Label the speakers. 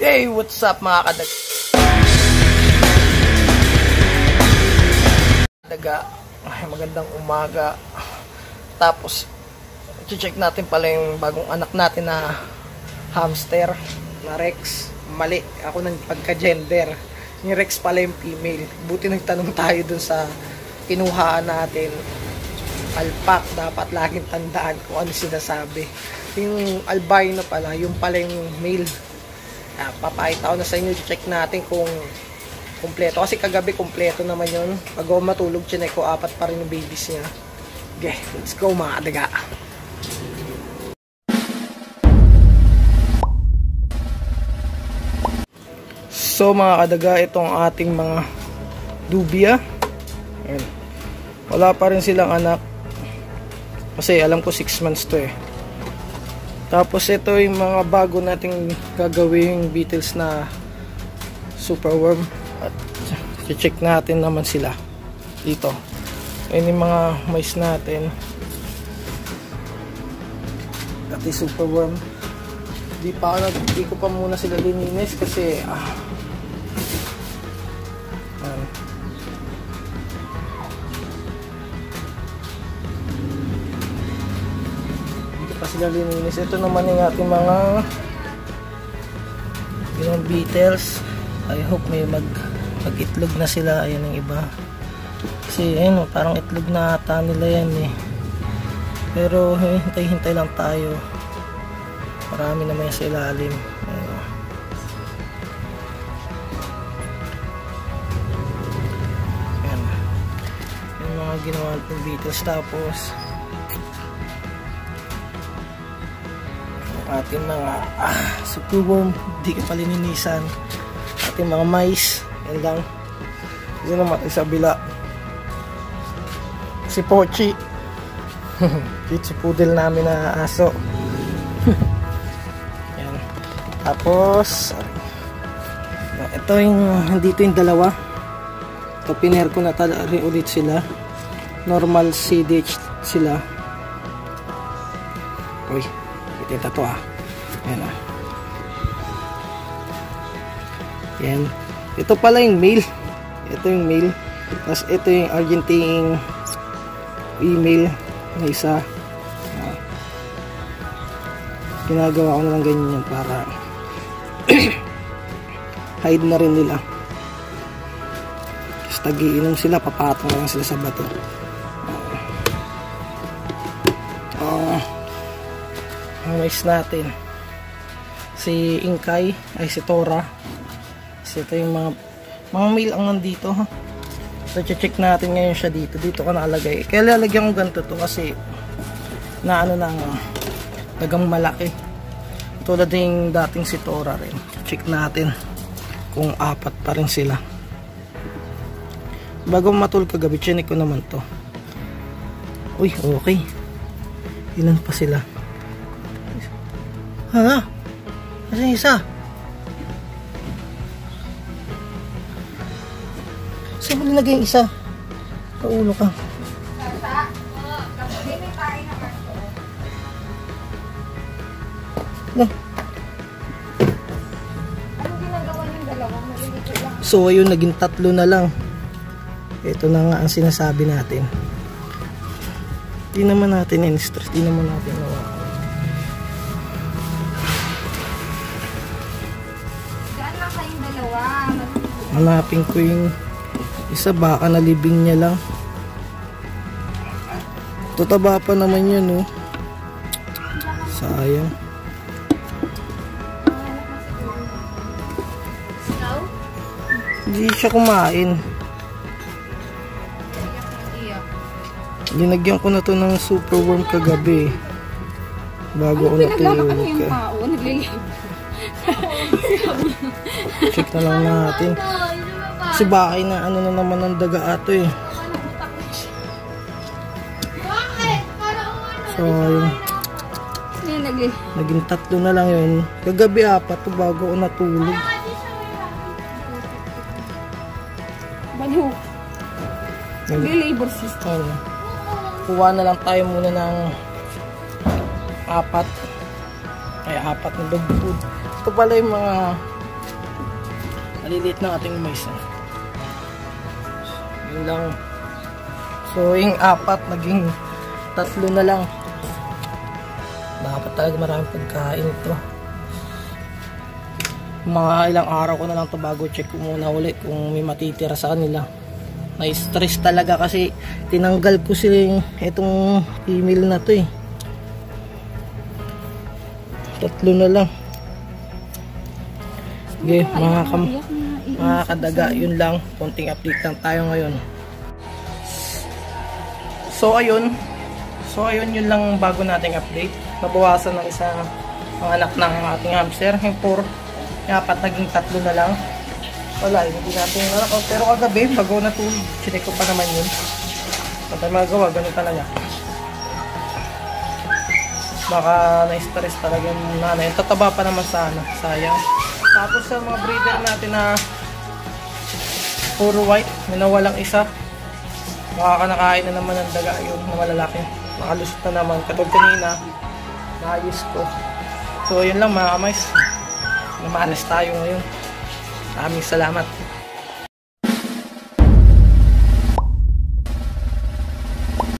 Speaker 1: Hey, what's up mga kadaga? Ay, magandang umaga. Tapos i-check natin pala yung bagong anak natin na hamster na Rex. Mali, ako nang pagka-gender. Yung Rex pala yung female. Buti nagtanong tayo dun sa kinuhaan natin. Alpac, dapat laging tandaan kung ano sinasabi. Yung albino pala, yung pala yung male. Papakita ko na sa inyo, check natin kung kumpleto. Kasi kagabi kumpleto naman yun. Pag ako matulog, chinek ko, 4 pa rin yung babies niya. Okay, let's go mga kadaga. So mga kadaga, itong ating mga dubia. Ayan. Wala pa rin silang anak. Kasi alam ko 6 months to eh. Tapos ito yung mga bago nating gagawing beetles na superworm. At check natin naman sila dito. Ayan yung mga mice natin. Pati superworm. Di ko pa muna sila lininis kasi sila lininis. Ito naman yung ating mga beetles. I hope may mag-itlog na sila. Ayan yung iba. Kasi ayun, parang itlog na ata nila yan eh. Pero hintay-hintay lang tayo. Marami naman yung sa ilalim. Ayan. Yung mga ginawa ng beetles. Tapos ating mga superworm, di ka palininisan. Ating mga mice, yan lang. Yan naman sa bila. Si Pochi. Si poodle namin na aso. Yan. Tapos ito yung dito yung dalawa. Ito piner ko na rin ulit sila. Normal CDH sila. Uy, ito to Ayan Yan. Ito pala yung male. Ito yung male. Tapos ito yung Argentine female na isa. Ginagawa ko na lang ganyan yan para hide na rin nila. Tapos tagiinom sila, papatong lang sila sa bato. Mice natin si Inkay ay si Tora. So ito yung mga male ang nandito ha. So check natin ngayon siya dito ko nakalagay. Kaya lalagyan ko ganito to kasi na ano na tagang malaki tulad yung dating si Tora rin. Check natin kung 4 pa rin sila. Bago matul kagabi chinek ko naman to. Uy, okay, ilan pa sila? Hala, nasa isa? Saan mo nilagay yung isa? Paulo ka. No. Anong ginagawa ng dalawa? So ayun, naging 3 na lang. Ito na nga ang sinasabi natin. Di naman natin in-stress. Di naman natin nawa. Hanapin ko yung isa, baka nalibing niya lang. Tutaba pa naman yun oh. Sayang. Hindi siya kumain. Linagyan ko na to ng superworm kagabi bago ako natulog. Check na lang natin. Kasi bakay na ano na naman ng daga ato eh. So yun. Naging 3 na lang yun. Kagabi 4 to bago ako natulog.
Speaker 2: Baliw. Labor system.
Speaker 1: Kuha na lang tayo muna ng 4. Ay 4 na dog food. Ito pala yung mga Maliliit na ating mais. Yun lang. So yung 4 naging 3 na lang. Dapat talaga maraming pagkain ito. Mga ilang araw ko na lang ito bago check ko muna ulit kung may matitira sa kanila. Na-stress talaga kasi tinanggal ko silang itong email na to eh. 3 na lang. Okay, mga kadaga, yun lang. Konting update lang tayo ngayon. So ayun, yun lang bago nating update. Nabawasan ng isang anak ng ating hamster. Yung 4, naging 3 na lang. Wala, hindi natin nalakaw. Pero kagabi, bago natulog, chinek ko pa naman yun. Patay magawa, ganun talaga. Baka na-stress talaga yung nanay. Tataba pa naman sana, sayang. Tapos sa mga breeder natin na puro white, may nawalang isa. Baka kanakain na naman ng daga yun na malalaki. Nakalusot na naman. Katulad kanina, naayos ko. So yun lang mga kamays. Namalas tayo ngayon. Maraming salamat.